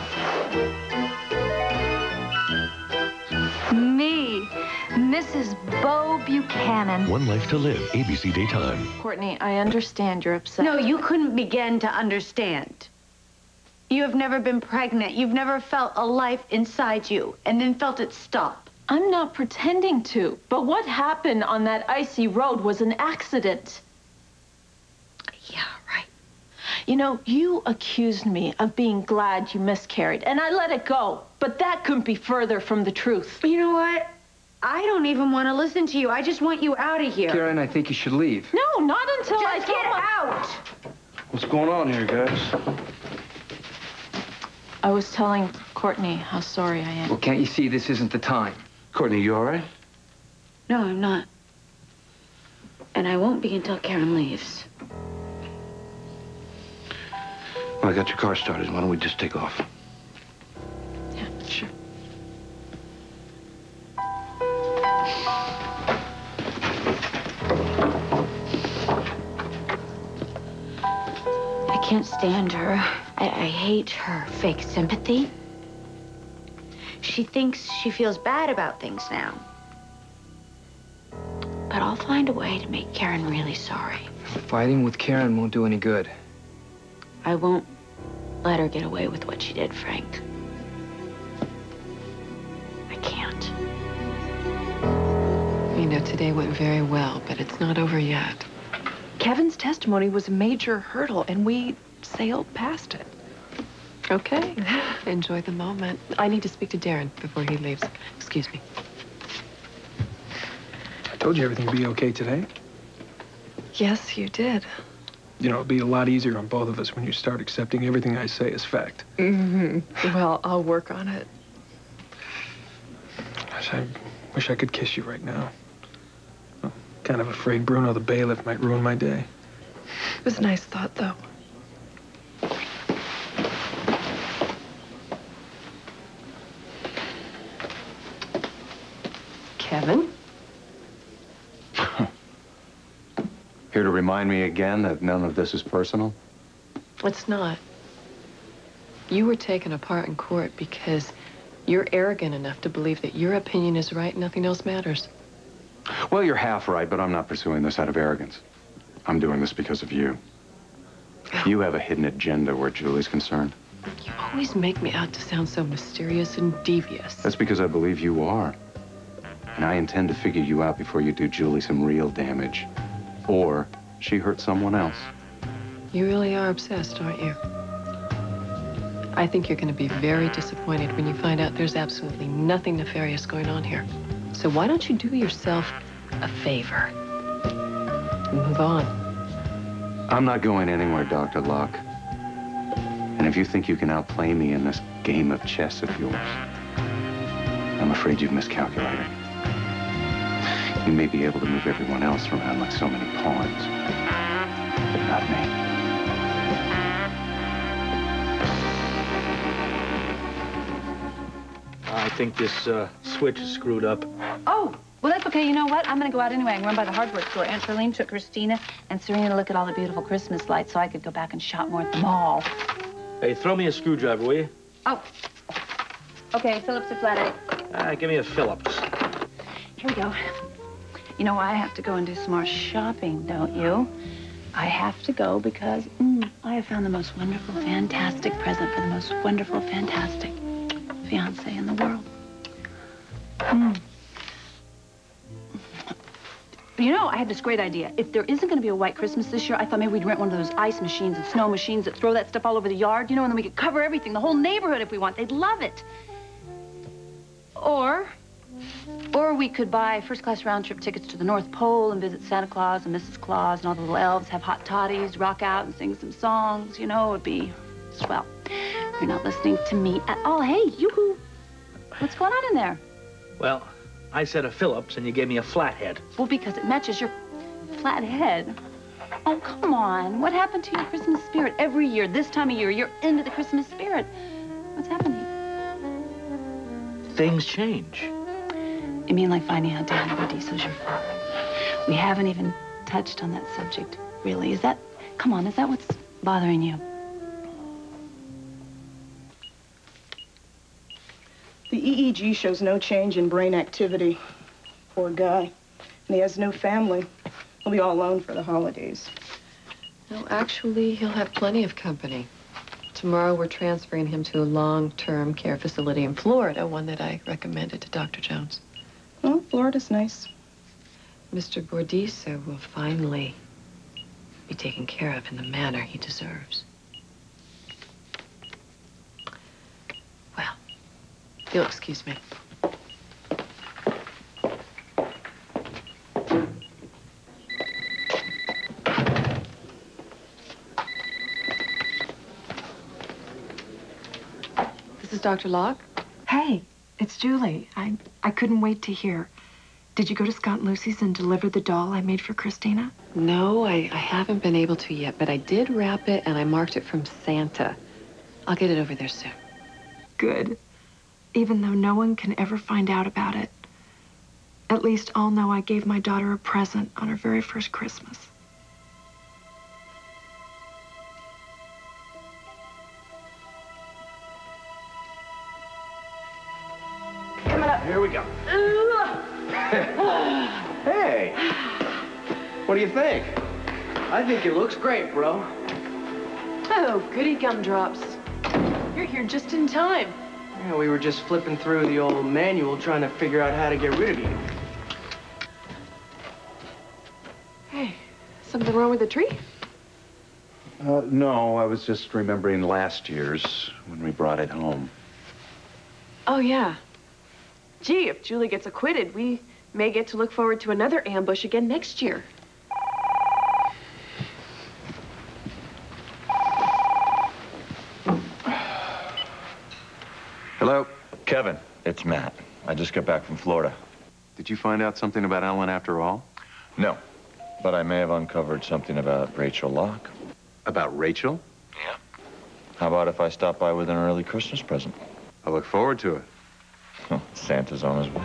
Me, Missus Bo Buchanan. One Life to Live, A B C Daytime. Courtney, I understand you're upset. No, you couldn't begin to understand. You have never been pregnant. You've never felt a life inside you and then felt it stop. I'm not pretending to, but what happened on that icy road was an accident. Yeah, right. You know, you accused me of being glad you miscarried, and I let it go. But that couldn't be further from the truth. You know what? I don't even want to listen to you. I just want you out of here. Karen, I think you should leave. No, not until I Just get out. What's going on here, guys? I was telling Courtney how sorry I am. Well, can't you see this isn't the time? Courtney, you all right? No, I'm not. And I won't be until Karen leaves. Well, I got your car started. Why don't we just take off? Yeah, sure. I can't stand her. I, I hate her fake sympathy. She thinks she feels bad about things now. But I'll find a way to make Karen really sorry. Fighting with Karen won't do any good. I won't let her get away with what she did, Frank. I can't. You know, today went very well, but it's not over yet. Kevin's testimony was a major hurdle, and we sailed past it. Okay. Enjoy the moment. I need to speak to Darren before he leaves. Excuse me. I told you everything would be okay today. Yes, you did. You know, it'll be a lot easier on both of us when you start accepting everything I say as fact. Mm-hmm. Well, I'll work on it. Gosh, I wish I could kiss you right now. I'm kind of afraid Bruno the bailiff might ruin my day. It was a nice thought, though. Kevin? Here to remind me again that none of this is personal? It's not. You were taken apart in court because you're arrogant enough to believe that your opinion is right and nothing else matters. Well, you're half right, but I'm not pursuing this out of arrogance. I'm doing this because of you. You have a hidden agenda where Julie's concerned. You always make me out to sound so mysterious and devious. That's because I believe you are. And I intend to figure you out before you do Julie some real damage. Or she hurts someone else. You really are obsessed, aren't you? I think you're going to be very disappointed when you find out there's absolutely nothing nefarious going on here. So why don't you do yourself a favor? Move on. I'm not going anywhere, Doctor Locke. And if you think you can outplay me in this game of chess of yours, I'm afraid you've miscalculated. You may be able to move everyone else around like so many pawns, but not me. I think this uh, switch is screwed up. Oh, well, that's okay. You know what? I'm going to go out anyway and run by the hardware store. Aunt Charlene took Christina and Serena to look at all the beautiful Christmas lights so I could go back and shop more at the mall. Hey, throw me a screwdriver, will you? Oh. Okay, Phillips or flathead? Ah, give me a Phillips. Here we go. You know why I have to go and do some more shopping, don't you? I have to go because mm, I have found the most wonderful, fantastic present for the most wonderful, fantastic fiancé in the world. Mm. You know, I had this great idea. If there isn't going to be a white Christmas this year, I thought maybe we'd rent one of those ice machines and snow machines that throw that stuff all over the yard, you know, and then we could cover everything, the whole neighborhood if we want. They'd love it. Or, or we could buy first-class round-trip tickets to the North Pole and visit Santa Claus and Missus Claus and all the little elves, have hot toddies, rock out and sing some songs. You know, it'd be swell. You're not listening to me at all. Hey, yoo-hoo. What's going on in there? Well, I said a Phillips, and you gave me a flathead. Well, because it matches your flat head. Oh, come on. What happened to your Christmas spirit? Every year, this time of year, you're into the Christmas spirit. What's happening? Things change. You mean like finding out David Bordisso's your father? We haven't even touched on that subject, really. Is that, come on, is that what's bothering you? The E E G shows no change in brain activity. Poor guy. And he has no family. He'll be all alone for the holidays. No, actually, he'll have plenty of company. Tomorrow, we're transferring him to a long-term care facility in Florida, one that I recommended to Doctor Jones. Well, Florida's nice. Mister Bordisso will finally be taken care of in the manner he deserves. Well, if you'll excuse me. This is Doctor Locke. Hey, it's Julie. I, I couldn't wait to hear. Did you go to Scott and Lucy's and deliver the doll I made for Christina? No, I, I haven't been able to yet, but I did wrap it and I marked it from Santa. I'll get it over there soon. Good. Even though no one can ever find out about it. At least I'll know I gave my daughter a present on her very first Christmas. Coming up. Here we go. Hey, what do you think? I think it looks great, bro. Oh, goody gumdrops. You're here just in time. Yeah, we were just flipping through the old manual trying to figure out how to get rid of you. Hey, something wrong with the tree? Uh, no, I was just remembering last year's when we brought it home. Oh, yeah. Gee, if Julie gets acquitted, we may get to look forward to another ambush again next year. Hello? Kevin, it's Matt. I just got back from Florida. Did you find out something about Ellen after all? No, but I may have uncovered something about Rachel Locke. About Rachel? Yeah. How about if I stop by with an early Christmas present? I look forward to it. Santa's on his way.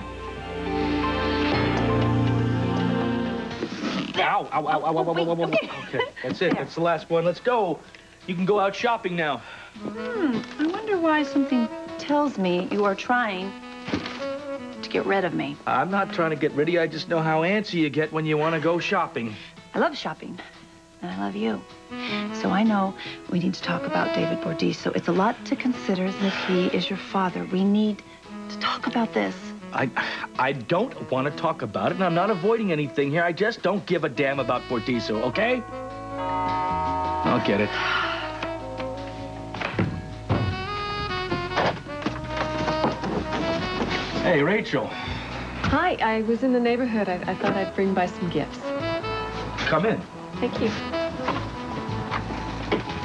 Ow, ow, ow, ow, ow, ow, ow, ow, ow. Okay, that's it. That's the last one. Let's go. You can go out shopping now. Hmm, I wonder why something tells me you are trying to get rid of me. I'm not trying to get rid of you. I just know how antsy you get when you want to go shopping. I love shopping, and I love you. So I know we need to talk about David Bordisso. It's a lot to consider that he is your father. We need to talk about this. I, I don't want to talk about it, and I'm not avoiding anything here. I just don't give a damn about Bordisso, okay? I'll get it. Hey, Rachel. Hi, I was in the neighborhood. I, I thought I'd bring by some gifts. Come in. Thank you.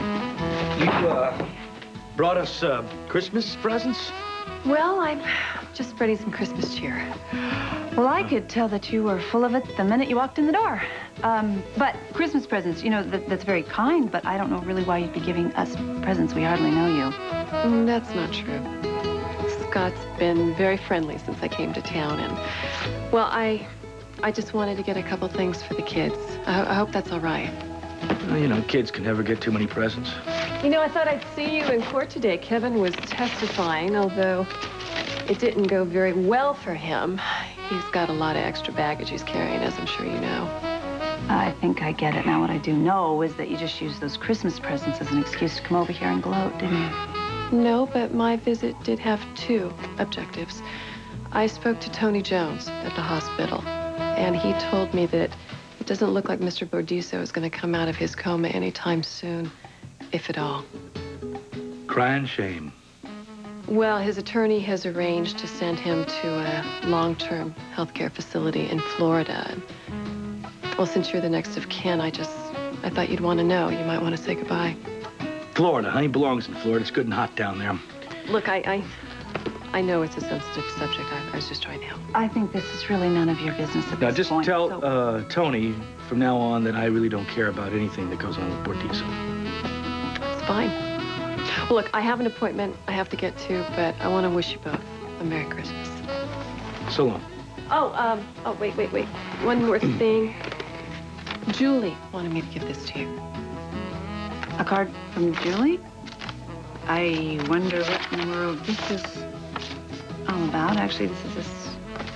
You, uh, brought us, uh, Christmas presents? Well, I'm just spreading some Christmas cheer. Well, I could tell that you were full of it the minute you walked in the door. Um, but Christmas presents, you know, that, that's very kind, but I don't know really why you'd be giving us presents. We hardly know you. Mm, that's not true. Scott's been very friendly since I came to town, and, well, I, I just wanted to get a couple things for the kids. I, I hope that's all right. Well, you know, kids can never get too many presents. You know, I thought I'd see you in court today. Kevin was testifying, although it didn't go very well for him. He's got a lot of extra baggage he's carrying, as I'm sure you know. I think I get it. Now, what I do know is that you just used those Christmas presents as an excuse to come over here and gloat, didn't you? No, but my visit did have two objectives. I spoke to Tony Jones at the hospital, and he told me that it doesn't look like Mister Bordiso is going to come out of his coma anytime soon, if at all. Crying shame. Well, his attorney has arranged to send him to a long-term health care facility in Florida. Well, since you're the next of kin, I just, I thought you'd want to know. You might want to say goodbye. Florida, honey, belongs in Florida. It's good and hot down there. Look, I, I, I know it's a sensitive subject. I, I was just trying to help. I think this is really none of your business at Now, this just point. tell so- uh, Tony from now on that I really don't care about anything that goes on with Bordiso. It's fine. Well, look, I have an appointment I have to get to, but I want to wish you both a Merry Christmas. So long. Oh, um, oh, wait, wait, wait. One more thing. Julie wanted me to give this to you. A card from Julie? I wonder what in the world this is all about. Actually, this is this.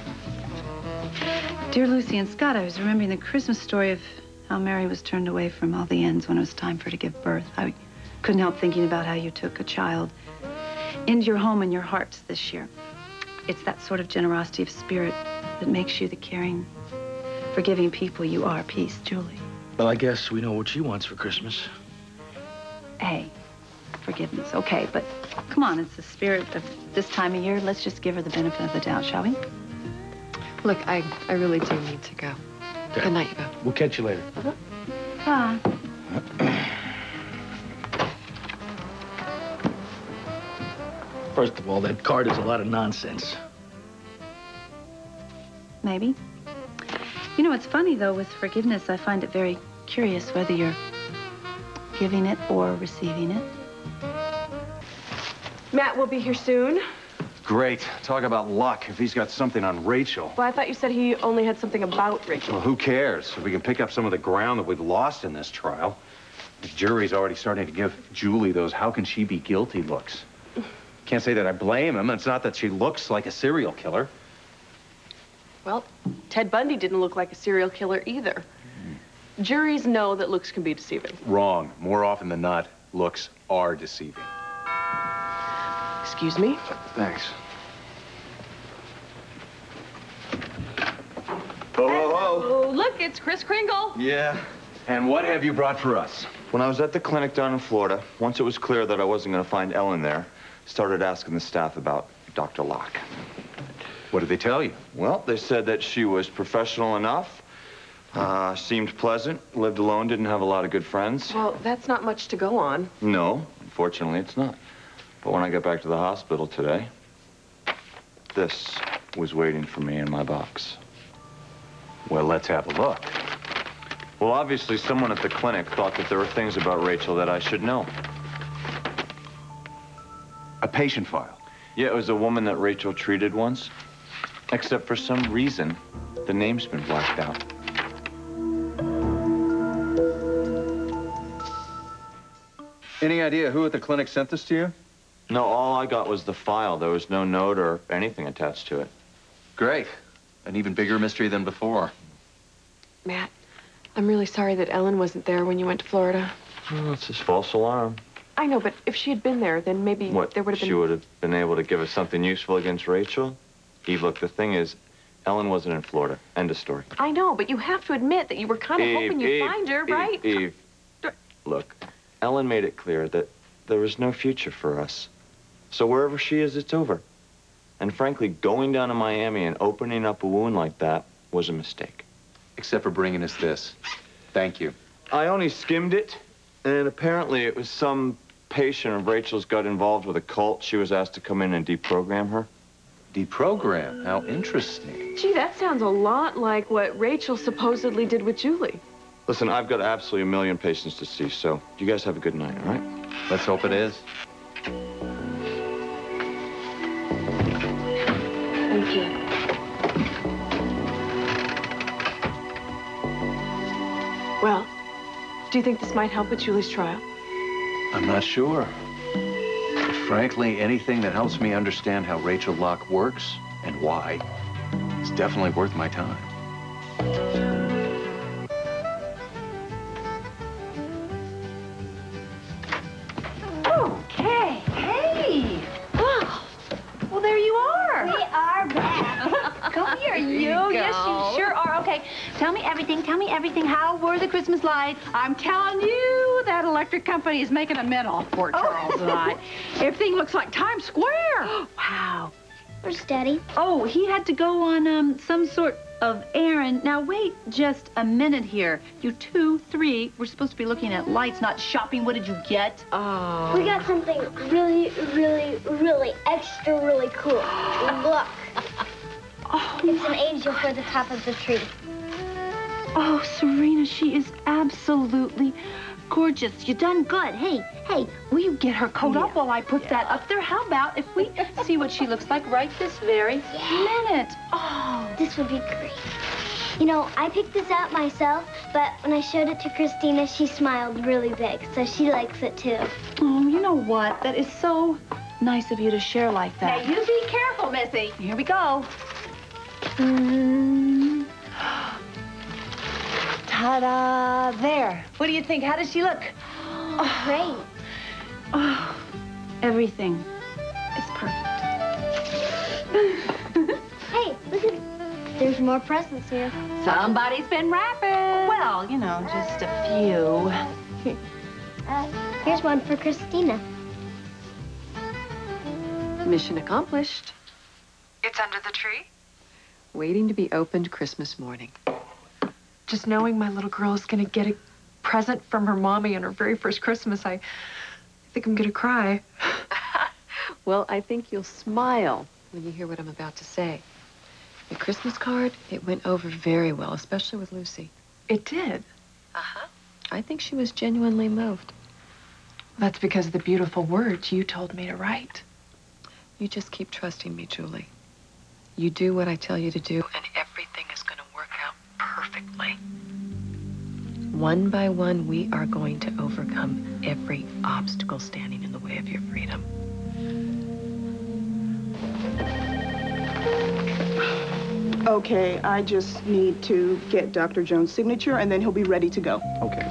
Dear Lucy and Scott, I was remembering the Christmas story of how Mary was turned away from all the ends when it was time for her to give birth. I couldn't help thinking about how you took a child into your home and your hearts this year. It's that sort of generosity of spirit that makes you the caring, forgiving people you are. Peace, Julie. Well, I guess we know what she wants for Christmas. Hey, forgiveness, okay, but come on, it's the spirit of this time of year. Let's just give her the benefit of the doubt, shall we? Look, I, I really do need to go. Okay. Good night, you both. We'll catch you later. Uh-huh. Ah. First of all, that card is a lot of nonsense. Maybe. You know, it's funny, though, with forgiveness, I find it very curious whether you're giving it or receiving it. Matt will be here soon. Great. Talk about luck if he's got something on Rachel. Well, I thought you said he only had something about Rachel. Well, who cares? If we can pick up some of the ground that we've lost in this trial. The jury's already starting to give Julie those how can she be guilty looks. Can't say that I blame him. It's not that she looks like a serial killer. Well, Ted Bundy didn't look like a serial killer either. Juries know that looks can be deceiving. Wrong. More often than not, looks are deceiving. Excuse me? Thanks. Whoa, whoa, whoa. Oh, look, it's Kris Kringle. Yeah. And what have you brought for us? When I was at the clinic down in Florida, once it was clear that I wasn't going to find Ellen there, started asking the staff about Doctor Locke. What did they tell you? Well, they said that she was professional enough, uh, seemed pleasant, lived alone, didn't have a lot of good friends. Well, that's not much to go on. No, unfortunately, it's not. But when I got back to the hospital today, this was waiting for me in my box. Well, let's have a look. Well, obviously, someone at the clinic thought that there were things about Rachel that I should know. A patient file. Yeah, it was a woman that Rachel treated once. Except for some reason, the name's been blacked out. Any idea who at the clinic sent this to you? No, all I got was the file. There was no note or anything attached to it. Great. An even bigger mystery than before. Matt, I'm really sorry that Ellen wasn't there when you went to Florida. Well, it's his false alarm. I know, but if she had been there, then maybe What, there would have been... she would have been able to give us something useful against Rachel? Eve, look, the thing is, Ellen wasn't in Florida. End of story. I know, but you have to admit that you were kind of Eve, hoping you'd Eve, find her, Eve, right? Eve, look, Ellen made it clear that there was no future for us. So wherever she is, it's over. And frankly, going down to Miami and opening up a wound like that was a mistake. Except for bringing us this. Thank you. I only skimmed it, and apparently it was some patient of Rachel's got involved with a cult. She was asked to come in and deprogram her. Deprogram? How interesting. Gee, that sounds a lot like what Rachel supposedly did with Julie. Listen, I've got absolutely a million patients to see, so you guys have a good night, all right? Let's hope it is. Thank you. Well, do you think this might help with Julie's trial? I'm not sure. But frankly, anything that helps me understand how Rachel Locke works and why is definitely worth my time. Okay. Hey. Oh. Well, there you are. We are back. Come here, you. you Yes, go. you sure are. Okay. Tell me everything. Tell me everything. How were the Christmas lights? I'm telling you, that electric company is making a mint off Port Charles tonight. Everything looks like Times Square. Wow. Where's Daddy? Oh, he had to go on um some sort of errand. Now, wait just a minute here. You two, three, we're supposed to be looking at lights, not shopping. What did you get? Oh. We got something really, really, really extra, really cool. Look. Oh, it's an angel for the top of the tree. Oh, Serena, she is absolutely gorgeous. You done good. Hey, hey, will you get her coat Yeah. up while I put that up there? How about if we see what she looks like right this very Yeah. minute? Oh, this would be great. You know, I picked this out myself, but when I showed it to Christina, she smiled really big, so she likes it too. Oh, you know what? That is so nice of you to share like that. Now, you be careful, Missy. Here we go. Mm. Ta-da! There. What do you think? How does she look? Oh, great. Oh, everything is perfect. Hey, look at... There's more presents here. Somebody's been wrapping. Well, you know, just a few. Uh, here's one for Christina. Mission accomplished. It's under the tree? Waiting to be opened Christmas morning. Just knowing my little girl is gonna get a present from her mommy on her very first Christmas, I, I think I'm gonna cry. Well, I think you'll smile when you hear what I'm about to say. The Christmas card, it went over very well, especially with Lucy. It did? Uh-huh. I think she was genuinely moved. That's because of the beautiful words you told me to write. You just keep trusting me, Julie. You do what I tell you to do, and everything is going to work out perfectly. One by one, we are going to overcome every obstacle standing in the way of your freedom. Okay, I just need to get Doctor Jones' signature, and then he'll be ready to go. Okay.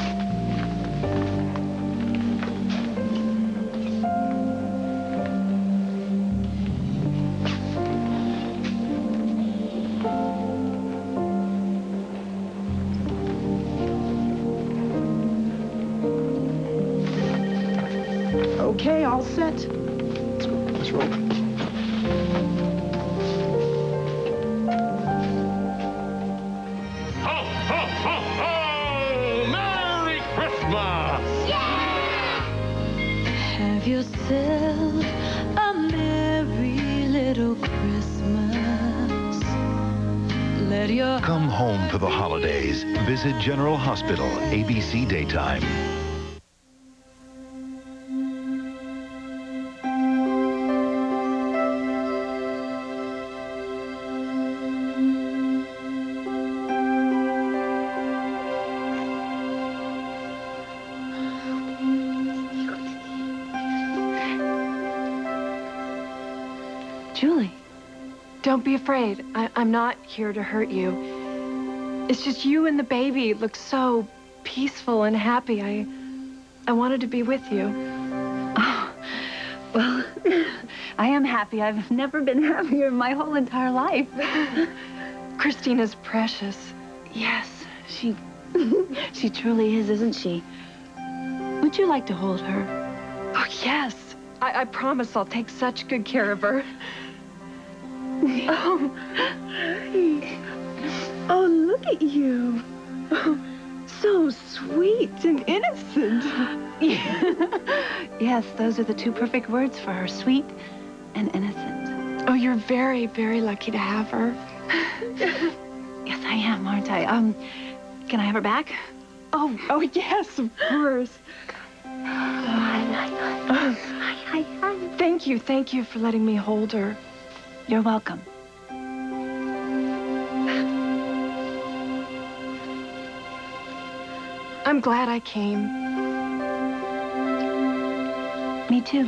Okay, all set. Let's go. Let's roll. Have yourself a merry little Christmas. Let your Come home for the holidays. Visit General Hospital, A B C Daytime. Julie, don't be afraid. I I'm not here to hurt you. It's just you and the baby look so peaceful and happy. I, I wanted to be with you. Oh, well, I am happy. I've never been happier in my whole entire life. Christina's precious. Yes, she, she truly is, isn't she? Would you like to hold her? Oh, yes. I, I promise I'll take such good care of her. Oh, oh, look at you. Oh, so sweet and innocent. Yes, those are the two perfect words for her, sweet and innocent. Oh, you're You're very, very lucky to have her. Yes, I am, aren't I? Um, can I have her back? Oh, oh yes, of course. Thank you, thank you for letting me hold her. You're welcome. I'm glad I came. Me too.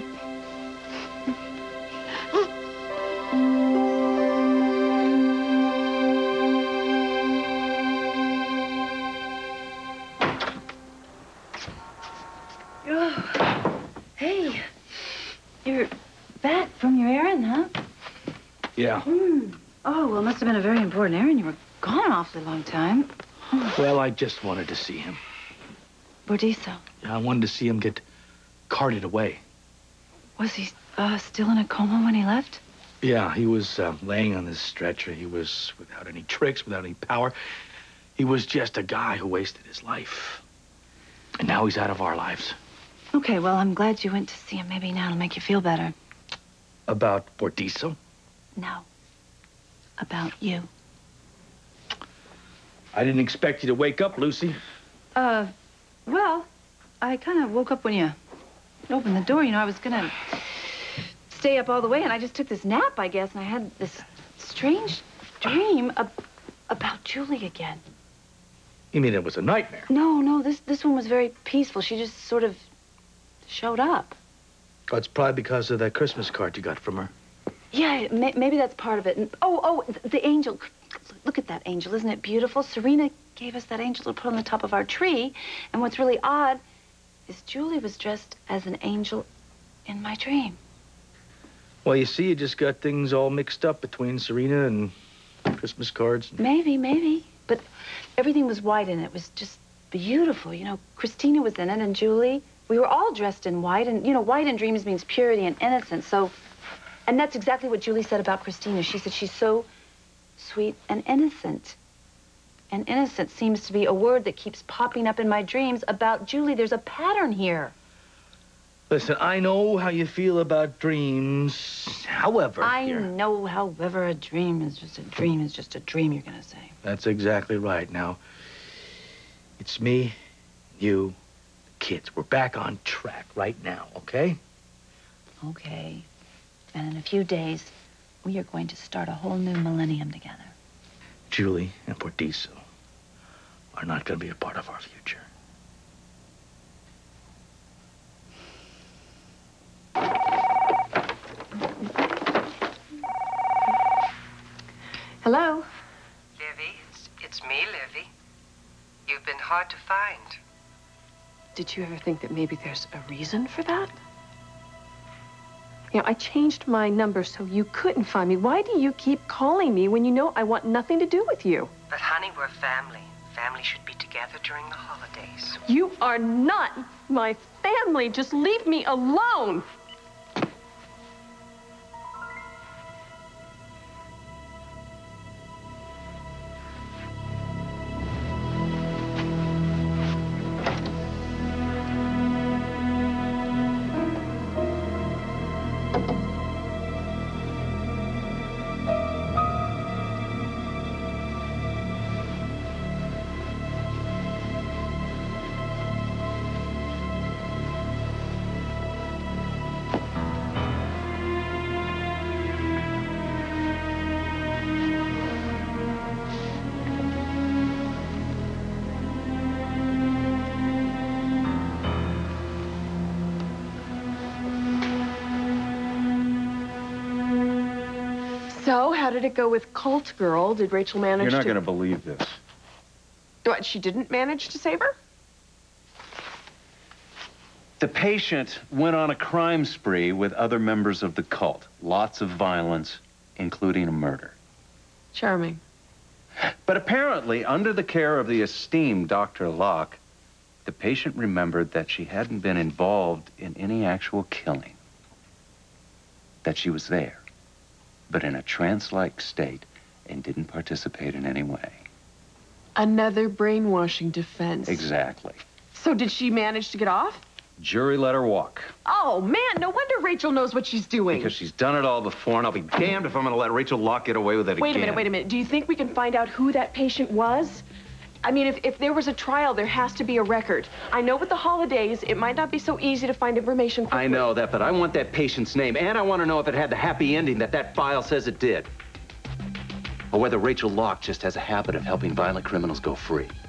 Oh, hey, you're back from your errand, huh? Yeah. Hmm. Oh, well, it must have been a very important errand. You were gone an awfully long time. Well, I just wanted to see him. Bordiso, I wanted to see him get carted away. was he uh, still in a coma when he left? Yeah, he was uh, laying on this stretcher. He was without any tricks, without any power. He was just a guy who wasted his life. And now he's out of our lives. Okay, well, I'm glad you went to see him. Maybe now it'll make you feel better. About Bordiso? No. About you. I didn't expect you to wake up, Lucy. Uh, well, I kind of woke up when you opened the door. You know, I was gonna stay up all the way, and I just took this nap, I guess, and I had this strange dream ab about Julie again. You mean it was a nightmare? No, no, this, this one was very peaceful. She just sort of showed up. Oh, it's probably because of that Christmas card you got from her. Yeah, may, maybe that's part of it. And, oh, oh, the, the angel. Look at that angel. Isn't it beautiful? Serena gave us that angel to put on the top of our tree. And what's really odd is Julie was dressed as an angel in my dream. Well, you see, you just got things all mixed up between Serena and Christmas cards. Maybe, maybe. But everything was white and it was just beautiful. You know, Christina was in it and Julie. We were all dressed in white. And, you know, white in dreams means purity and innocence. So, and that's exactly what Julie said about Christina. She said she's so sweet and innocent. And innocent seems to be a word that keeps popping up in my dreams about Julie. There's a pattern here. Listen, I know how you feel about dreams. However, I here- know, however, a dream is just a dream is just a dream, you're going to say. That's exactly right. Now, it's me, you, the kids. We're back on track right now, okay? Okay. And in a few days, we are going to start a whole new millennium together. Julie and Bordiso are not going to be a part of our future. Hello? Livy, it's, it's me, Livy. You've been hard to find. Did you ever think that maybe there's a reason for that? You know, I changed my number so you couldn't find me. Why do you keep calling me when you know I want nothing to do with you? But honey, we're family. Family should be together during the holidays. You are not my family. Just leave me alone. So, how did it go with Cult Girl? Did Rachel manage You're not to... going to believe this. What, she didn't manage to save her? The patient went on a crime spree with other members of the cult. Lots of violence, including a murder. Charming. But apparently, under the care of the esteemed Doctor Locke, the patient remembered that she hadn't been involved in any actual killing. That she was there, but in a trance-like state and didn't participate in any way. Another brainwashing defense. Exactly. So did she manage to get off? Jury let her walk. Oh, man, no wonder Rachel knows what she's doing. Because she's done it all before, and I'll be damned if I'm going to let Rachel Locke get away with it Wait again. a minute, wait a minute. Do you think we can find out who that patient was? I mean, if, if there was a trial, there has to be a record. I know with the holidays, it might not be so easy to find information quickly. I know that, but I want that patient's name, and I want to know if it had the happy ending that that file says it did. Or whether Rachel Locke just has a habit of helping violent criminals go free.